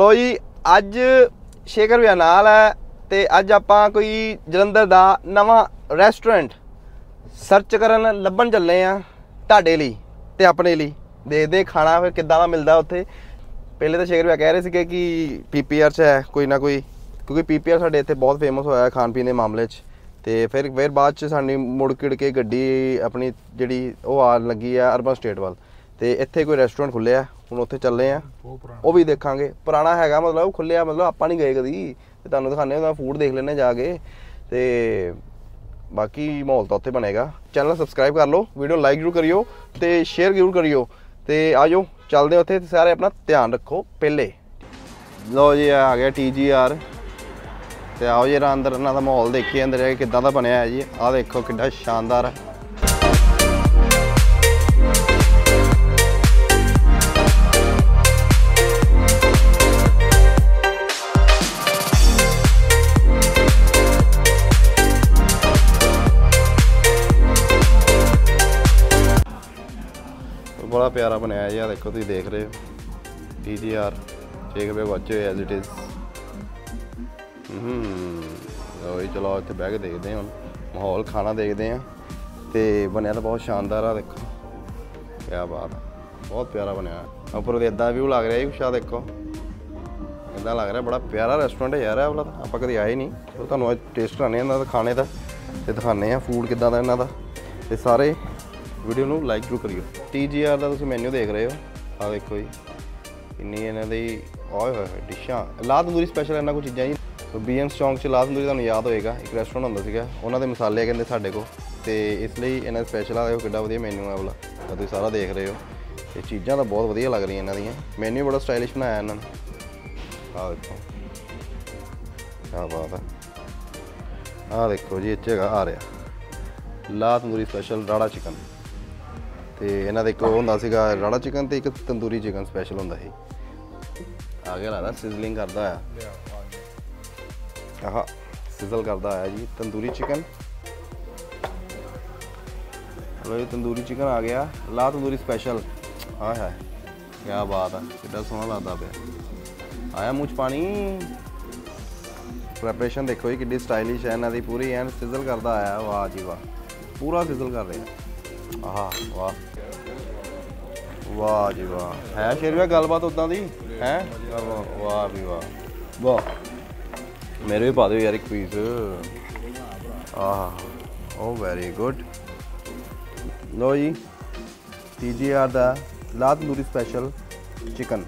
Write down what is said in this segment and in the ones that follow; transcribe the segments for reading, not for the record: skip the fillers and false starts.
लो जी अज शेखर भैया नाल है ते अज आपां कोई जलंधर दा नवां रेस्टोरेंट सर्च करन लभन चले आ तुहाडे लई ते अपने लई देखदे खाना फिर किद्दां दा मिलदा उत्थे। पहले तो शेखर भैया कह रहे थे कि PPR च है कोई ना कोई, क्योंकि PPR साडे इत्थे बहुत फेमस होया खान पीन के मामले च। ते फिर बाद च साडी मुड़ किड़ के गड्डी अपनी जिहड़ी ओह आन लगी है अर्बन स्टेट वाल, ते इत्थे कोई रेस्टोरेंट खुल्लिया हुण उत्थे चले आ वो भी देखांगे। पुराना हैगा मतलब खुल्लिया, मतलब आपां नहीं गए कदी, ते तुहानूं दिखाने उहदा फूड देख लैने जाके। ते बाकी माहौल तो उत्थे बनेगा। चैनल सबसक्राइब कर लो, वीडियो लाइक जरूर करियो ते शेयर जरूर करियो। ते आ जाओ चलदे उत्थे, सारे अपना ध्यान रखो। पहले लो जी आ गया TGR ते आओ जरा अंदर इन्हां दा माहौल देखिए अंदर जाके किद्दां दा बनिया है जी। आ देखो किड्डा शानदार है। बड़ा प्यारा बनया है जी। देखो तुम देख रहे हो TGR शेख पे बच्चे एज इट इज़। चलो इतने बह के देखते हैं, हम माहौल खाना देखते हैं। तो बनया तो बहुत शानदार है, देखो क्या बात है, बहुत प्यारा बनया। उपर तो इदा व्यू लग रहा है कुछ, देखो इदा लग रहा है बड़ा प्यारा रेस्टोरेंट है यार। वाला आप कभी आए नहीं, तो तुहानूं अज टेस्ट कराने इन्हां दा खाने का, तो दिखाने हैं फूड किद्दां दा इन्हां दा। ते सारे वीडियो नूं लाइक जरूर करियो। TGR का तुसीं मैन्यू देख रहे हो, आ देखो जी इन्नी इन्हां दी ओए होए डिशां। लाह तंदूरी स्पैशल इन्हां कोई चीज़ां जी। तो BM चौंक च लाह तंदूरी तुहानूं याद होएगा, एक रेस्टोरेंट हुंदा सीगा, उन्हां दे मसाले कहंदे साडे कोल, ते इसलिए इन्हां दा स्पैशल आ। देखो किड्डा वधिया मैन्यू है वाला, तुसीं सारा देख रहे हो। ये चीज़ां तो बहुत वधिया लग रही इन्हां दियां, मैन्यू बड़ा स्टाइलिश बनाया इन्हां ने। आ देखो क्या बात है। आ देखो जी इत्थे आ रहा लाह तंदूरी स्पैशल राड़ा चिकन। तो इन्हां दा इक हुंदा सीगा राड़ा चिकन, तो एक तंदूरी चिकन स्पैशल हुंदा सी। आ गया लगदा सिजलिंग करदा है, आहा सिजल करदा आया जी तंदूरी चिकन। लो ये तंदूरी चिकन आ गया, लाह तंदूरी स्पैशल। हाय हाय क्या बात है, कितना सोहना लगता पे। आया मुँह च पानी। प्रैपरेशन देखो जी कितनी स्टाइलिश है इन्हां दी पूरी, एन सिजल करदा आया। वाह जी वाह, पूरा सिजल कर रहे हैं। आहा वाह वाह जी वाह, है शेर भैया गलबात उदां दी है। वाह भी वाह वाह, मेरे भी पा दो यार एक पीस। Oh very good. लो जी TGR दा लाह tandoori special chicken.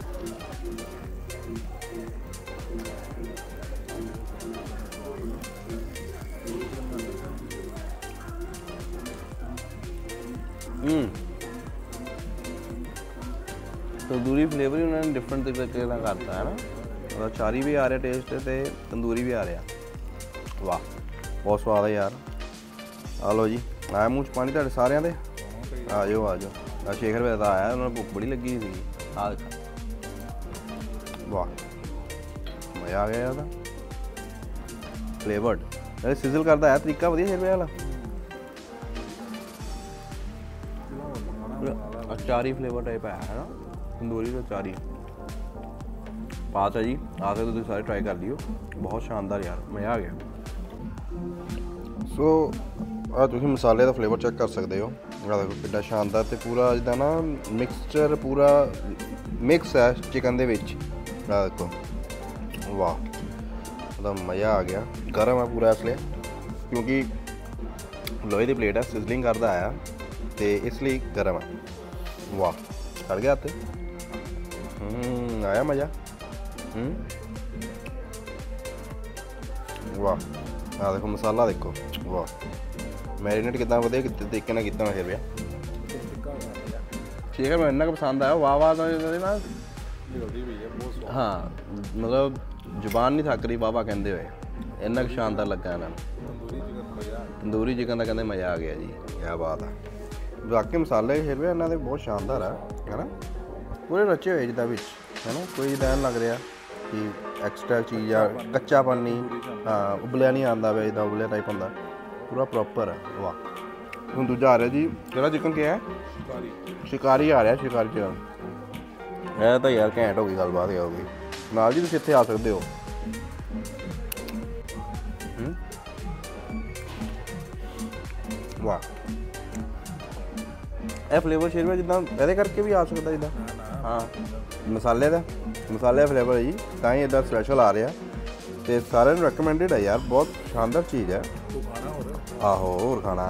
Tandoori flavour ही उन्होंने डिफरेंट तरीके का करता है ना, मतलब चारी भी आ रहा टेस्ट, तो तंदूरी भी आ रहा। वाह बहुत स्वाद है यार। आ लो जी आया मुँह च पानी तुहाडे सारिਆਂ दे। आ जाओ आ जाओ। शेखर भैया तो आया, उन्होंने भुख बड़ी लगी थी। आ देखा वाह मज़ा आ गया यार, फ्लेवर्ड सिजल करता है तरीका वधिया शेखर भैया वाला। अचारी फ्लेवर टाइप है ना, तंदूरी का चारी पास है जी। आकर तो सारे ट्राई कर लियो, बहुत शानदार यार, मज़ा आ गया। सो तुम मसाले का फ्लेवर चेक कर सकते हो। देखो कितना शानदार, तो पूरा जिदा ना मिक्सचर पूरा मिक्स है चिकन दे विच। देखो वाह मतलब मज़ा आ गया। गर्म है पूरा इसलिए क्योंकि लोहे की प्लेट है, सिजलिंग करता आया, तो इसलिए गर्म है। वाह चढ़ गया हत्थ, आया मज़ा। वाह आ देखो मसाला देखो, वाह मैरीनेट कितना वधिया तरीके नाल कीता है भैया। ठीक है मैं इन्ना पसंद आया। वाह वाह ना, हाँ मतलब जुबान नहीं थक रही वाह वाह कहते हुए, इन्ना शानदार लगा इन्होंने। तंदूरी चिकन का कहते मज़ा आ गया जी, क्या बात है। बाकी मसाले फिर भी इन्होंने बहुत शानदार है ना, पूरे रचे हुए जिदा बिच है ना, कोई जिदा लग रहा कि एक्सट्रा चीज़ या कच्चापन नहीं, हाँ उबलिया नहीं आता वे, जिदा उबलिया टाइप होंदा, पूरा प्रॉपर है। वाह हूँ दूजा आ रहा जी, केड़ा चिकन क्या है? शिकारी आ रहा है, शिकारी चिकन। यह तो यार घैंट हो गई गलबात, हो गई। ਨਾਲ ਜੀ ਤੁਸੀਂ ਇੱਥੇ ਆ ਸਕਦੇ ਹੋ। ਵਾਹ, ਇਹ ਫਲੇਵਰ ਸ਼ੇਰਵਾ ਜਿੱਦਾਂ ਇਹਦੇ ਕਰਕੇ ਵੀ ਆ ਸਕਦਾ ਜਿੱਦਾਂ ਹਾਂ ਮਸਾਲੇ ਦਾ ਫਲੇਵਰ ਹੈ ਜੀ, ਤਾਂ ਹੀ ਇੱਦਾਂ ਸਪੈਸ਼ਲ ਆ ਰਿਹਾ ਤੇ ਸਾਰਿਆਂ ਨੂੰ ਰეკਮੈਂਡਡ ਹੈ ਯਾਰ, ਬਹੁਤ ਸ਼ਾਨਦਾਰ ਚੀਜ਼ ਹੈ। ਆਹੋ ਹੋਰ ਖਾਣਾ।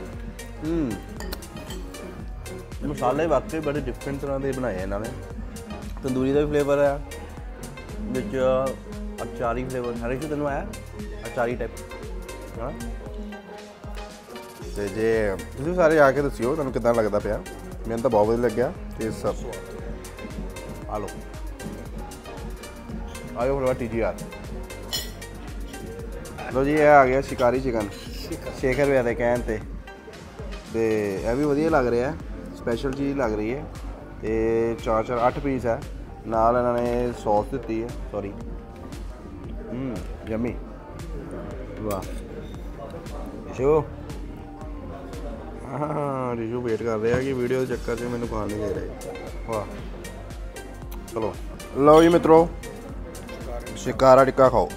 ਮਸਾਲੇ ਵਾਕਈ ਬੜੇ ਡਿਫਰੈਂਟ ਤਰ੍ਹਾਂ ਦੇ ਬਣਾਏ ਇਹਨਾਂ ਨੇ। ਤੰਦੂਰੀ ਦਾ ਵੀ ਫਲੇਵਰ ਹੈ ਵਿੱਚ, ਅਚਾਰੀ ਫਲੇਵਰ ਹਰੇ ਤੈਨੂੰ ਆਇਆ ਅਚਾਰੀ ਟਾਈਪ ਹਾਂ। ਤੇ ਜੇ ਤੁਸੀਂ ਸਾਰੇ ਆ ਕੇ ਦੱਸਿਓ ਤੁਹਾਨੂੰ ਕਿੱਦਾਂ ਲੱਗਦਾ ਪਿਆ, ਮੈਨੂੰ ਤਾਂ ਬਹੁਤ ਵਧੀਆ ਲੱਗਿਆ। ਤੇ ਸਭ ਆ ਲਓ, ਆਇਓ ਫਿਰ TGR। ਲੋ ਜੀ ਇਹ ਆ ਗਿਆ ਸ਼ਿਕਾਰੀ ਚਿਕਨ ਸ਼ੇਖਰ ਰੁਪਏ ਦੇ ਕਹਿਣ ਤੇ ਇਹ ਵੀ ਵਧੀਆ ਲੱਗ ਰਿਹਾ, ਸਪੈਸ਼ਲ ਚੀਜ਼ ਲੱਗ ਰਹੀ ਹੈ। ਤੇ 4 8 ਪੀਸ ਹੈ, ਨਾਲ ਇਹਨਾਂ ਨੇ ਸੌਸ ਦਿੱਤੀ ਹੈ, ਸੌਰੀ ਯਮੀ। ਵਾਹ ਸ਼ੋ ਹਾਂ ਰਿਸ਼ੂ ਵੇਟ ਕਰ ਰਿਹਾ ਕਿ ਵੀਡੀਓ ਦੇ ਚੱਕਰ 'ਚ ਮੈਨੂੰ ਖਾਣ ਨਹੀਂ ਦੇ ਰਹੇ। ਵਾਹ ਚਲੋ ਲਓ ਜੀ ਮਿੱਤਰੋ, ਸ਼ਿਕਾਰਾ ਟਿੱਕਾ ਖਾਓ।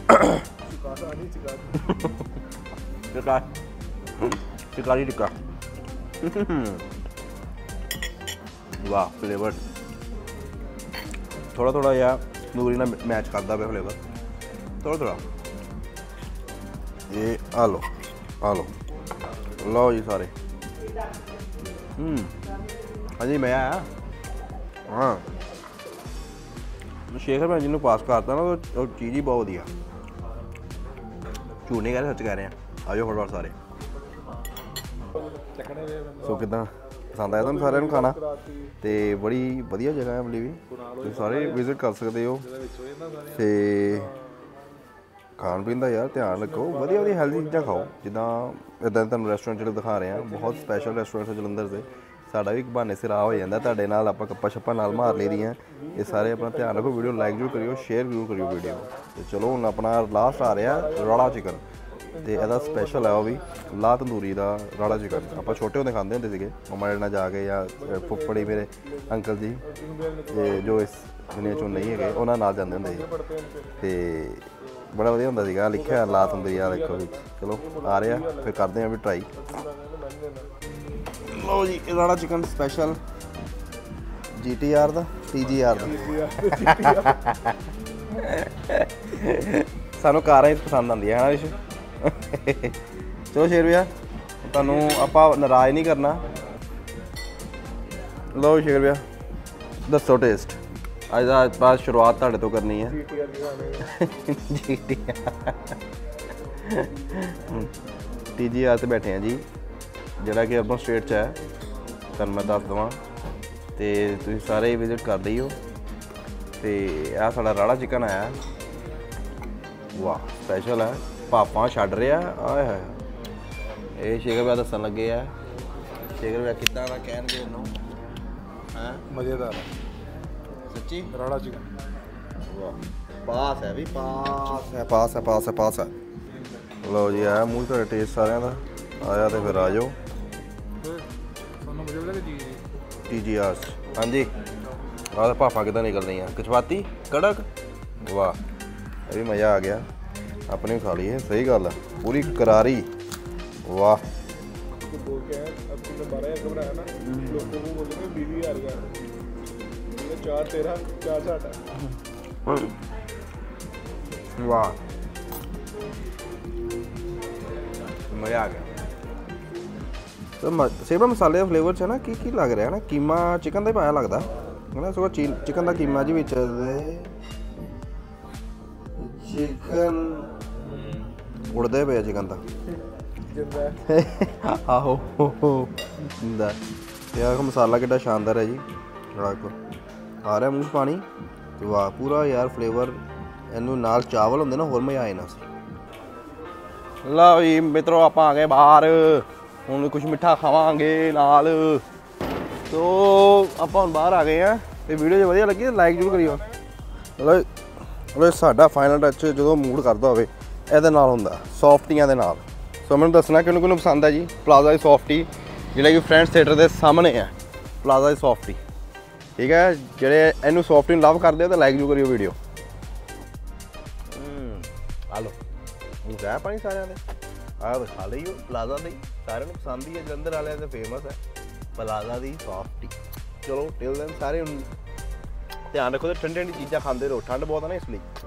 ਸ਼ਿਕਾਰੀ ਟਿੱਕਾ ਵਾਹ, ਫਲੇਵਰ ਥੋੜਾ ਜਿਹਾ ਤੰਦੂਰੀ ਨਾਲ ਮੈਚ ਕਰਦਾ ਪਿਆ ਫਲੇਵਰ ਥੋੜਾ। ਇਹ ਆ ਲਓ ਲਓ ਜੀ ਸਾਰੇ। ਹਾਂਜੀ ਮੈਂ ਆਇਆ ਹਾਂ ਸ਼ੇਖਰ ਭੈਣ ਜੀ ਨੂੰ ਪਾਸ ਕਰਤਾ ਨਾ, ਉਹ ਚੀਜ਼ ਹੀ ਬਹੁਤ ਵਧੀਆ। ਝੂਠ ਨਹੀਂ ਕਹਿ ਰਹੇ, ਸੱਚ ਕਹਿ ਰਹੇ ਆ। ਆਜੋ ਫਟਾਫਟ ਸਾਰੇ। ਸੋ ਕਿੱਦਾਂ ਪਸੰਦ ਆਇਆ ਤੁਹਾਨੂੰ ਸਾਰਿਆਂ ਨੂੰ ਖਾਣਾ? ਤੇ ਬੜੀ ਵਧੀਆ ਜਗ੍ਹਾ ਹੈ ਬਲੀ ਵੀ, ਤੁਸੀਂ ਸਾਰੇ ਵਿਜ਼ਿਟ ਕਰ ਸਕਦੇ ਹੋ। ਤੇ ਖਾਣ ਪੀਣ ਦਾ ਯਾਰ ਧਿਆਨ ਰੱਖੋ, ਵਧੀਆ ਹੈਲਦੀ ਚੀਜ਼ਾਂ ਖਾਓ। ਜਿੱਦਾਂ ਇੱਦਾਂ ਤੁਹਾਨੂੰ ਰੈਸਟੋਰੈਂਟ ਜਿਹੜੇ ਦਿਖਾ ਰਹੇ ਹਾਂ, ਬਹੁਤ ਸਪੈਸ਼ਲ ਰੈਸਟੋਰੈਂਟ ਜਲੰਧਰ ਦੇ। ਸਾਡਾ ਵੀ ਇੱਕ ਬਹਾਨੇ ਸਿਰ ਆ ਹੋ ਜਾਂਦਾ ਤੁਹਾਡੇ ਨਾਲ, ਆਪਾਂ ਗੱਪਾਂ ਛੱਪਾਂ ਨਾਲ ਮਾਰ ਲਈ ਦੀਆਂ। ਇਹ ਸਾਰੇ ਆਪਣਾ ਧਿਆਨ ਰੱਖੋ, ਵੀਡੀਓ ਲਾਈਕ ਜ਼ਰੂਰ ਕਰਿਓ, ਸ਼ੇਅਰ ਜ਼ਰੂਰ ਕਰਿਓ ਵੀਡੀਓ। ਤੇ ਚਲੋ ਹੁਣ ਆਪਣਾ ਲਾਸਟ ਆ ਰਿਹਾ ਰਾੜਾ ਚਿਕਨ, ਤੇ ਇਹਦਾ ਸਪੈਸ਼ਲ ਹੈ ਉਹ ਵੀ ਲਾਹ ਤੰਦੂਰੀ ਦਾ ਰਾੜਾ ਚਿਕਨ। ਆਪਾਂ ਛੋਟੇ ਹੁੰਦੇ ਖਾਂਦੇ ਹੁੰਦੇ ਸੀਗੇ ਮੰਮਾ ਜਿਹੜੇ ਨਾਲ ਜਾ ਕੇ, ਜਾਂ ਫੁੱਫੜੀ ਮੇਰੇ ਅੰਕਲ ਜੀ ਤੇ ਜੋ ਇਸ ਦੁਨੀਆ 'ਚੋਂ ਨਹੀਂ ਹੈਗੇ ਉਹਨਾਂ ਨਾਲ ਜਾਂਦੇ ਹੁੰਦੇ ਸੀ, ਤੇ ਬੜਾ ਵਧੀਆ ਹੁੰਦਾ ਸੀਗਾ। ਲਿਖਿਆ ਲਾਹ ਤੰਦੂਰੀ ਆ ਦੇਖੋ ਵੀ। ਚਲੋ ਆ ਰਿਹਾ, ਫਿਰ ਕਰਦੇ ਹਾਂ ਵੀ ਟਰਾਈ। ਲਓ ਜੀ ਰਾੜਾ ਚਿਕਨ ਸਪੈਸ਼ਲ GTR ਦਾ TGR ਦਾ। ਸਾਨੂੰ ਕਾਰਾਂ ਹੀ ਪਸੰਦ ਆਉਂਦੀਆਂ ਹੈ ਨਾ ਰਿਸ਼। ਚਲੋ ਸ਼ੇਰਵਿਆ ਤੁਹਾਨੂੰ ਆਪਾਂ ਨਾਰਾਜ਼ ਨਹੀਂ ਕਰਨਾ। ਲਓ ਸ਼ੇਰਵਿਆ ਦੱਸੋ ਟੇਸਟ। ਅੱਜ ਦਾ ਬਾਅਦ ਸ਼ੁਰੂਆਤ ਤੁਹਾਡੇ ਤੋਂ ਕਰਨੀ ਹੈ। TGR ਤੇ ਬੈਠੇ ਹਾਂ ਜੀ, ਜਿਹੜਾ ਕਿ ਅਰਬਨ ਸਟੇਟ 'ਚ ਹੈ, ਤੁਹਾਨੂੰ ਮੈਂ ਦੱਸ ਦੇਵਾਂ। ਤੇ ਤੁਸੀਂ ਸਾਰੇ ਵਿਜ਼ਿਟ ਕਰ ਲਈਓ। ਤੇ ਆਹ ਸਾਡਾ ਰਾੜਾ ਚਿਕਨ ਆਇਆ, ਵਾਹ ਸਪੈਸ਼ਲ ਹੈ, ਭਾਪਾਂ ਛੱਡ ਰਿਹਾ। ਆਏ ਹਾਏ, ਇਹ ਸ਼ੇਖਰ ਭਈਆ ਦੱਸਣ ਲੱਗੇ ਆ। ਸ਼ੇਖਰ ਭਈਆ ਕਿੱਦਾਂ ਦਾ ਕਹਿਣਗੇ ਇਹਨੂੰ? ਹੈਂ ਮਜ਼ੇਦਾਰ ਸੱਚੀ ਰਾੜਾ ਚਿਕਨ। ਵਾਹ ਪਾਸ ਹੈ ਵੀ, ਪਾਸ ਹੈ। ਲਓ ਜੀ ਆਇਆ ਮੂੰਹ ਤੁਹਾਡੇ ਟੇਸਟ ਸਾਰਿਆਂ ਦਾ ਆਇਆ, ਤੇ ਫਿਰ ਆ ਜਾਓ ਤੁਹਾਨੂੰ ਮਜ਼ਾ ਆਉਂਦਾ ਜੀ TGR। ਹਾਂਜੀ ਆਹ ਤਾਂ ਭਾਪਾਂ ਕਿੱਦਾਂ ਨਿਕਲ ਰਹੀਆਂ, ਕਚਵਾਤੀ ਕੜਕ। ਵਾਹ ਇਹ ਵੀ ਮਜ਼ਾ ਆ ਗਿਆ, ਆਪਣੇ ਵੀ ਖਾ ਲਈਏ। ਸਹੀ ਗੱਲ ਹੈ, ਪੂਰੀ ਕਰਾਰੀ। ਵਾਹ बोल के हैं अब तुमने 12,000 का बनाया ना, लोगों को बोलेंगे 20,000 का, 4 13 4 साठ। वाह मज़ा आ गया। तो सेवा मसाले का फ्लेवर है ना की लग रहा है ना, कीमा चिकन का ही पाया लगता है ना, सगों चिकन का कीमा जी विच चिकन उड़दे पे चिकन का आहो यार मसाला कितना शानदार है जी। आ रहा मूँह पानी। वाह पूरा यार फ्लेवर इनू नाल चावल होंगे ना, होर मज़ा आ जाना। लो जी मित्रों आप आ गए बाहर, हुण कुछ मिठा खावांगे नाल। तो आप बाहर आ गए हैं, तो वीडियो जो वधिया लगी लाइक जरूर करियो। मतलब साडा फाइनल टच जो मूड करता होवे इहदे नाल हुंदा सॉफ्टियां दे नाल। सो मैंने दसना कि उन्होंने पसंद है जी प्लाजा दी सॉफ्टी, जिहड़ा कि फ्रेंड्स थिएटर के सामने है प्लाजा दी सॉफ्टी। ठीक है, जेह्ड़े इनू सॉफ्टी लव करते हो तो लाइक जरूर करियो वीडियो। ਆ ਲਓ ਮੂੰਹ ਹੈ ਪਾਣੀ ਸਾਰਿਆਂ ਦੇ ਆਹ ਦਿਖਾ ਲਈਓ ਪਲਾਜ਼ਾ ਦੀ ਸਾਰਿਆਂ ਨੂੰ ਪਸੰਦ ਹੀ ਹੈ ਜਲੰਧਰ ਵਾਲਿਆਂ ਦੇ ਫੇਮਸ ਹੈ ਪਲਾਜ਼ਾ ਦੀ ਸੌਫਟੀ ਚਲੋ ਟਿਲ ਦੈਨ ਸਾਰੇ ਧਿਆਨ ਰੱਖੋ ਤੇ ਠੰਡੀ ਠੰਡੀ ਚੀਜ਼ਾਂ ਖਾਂਦੇ ਰਹੋ ਠੰਡ ਬਹੁਤ ਆ ਨਾ ਇਸ ਲਈ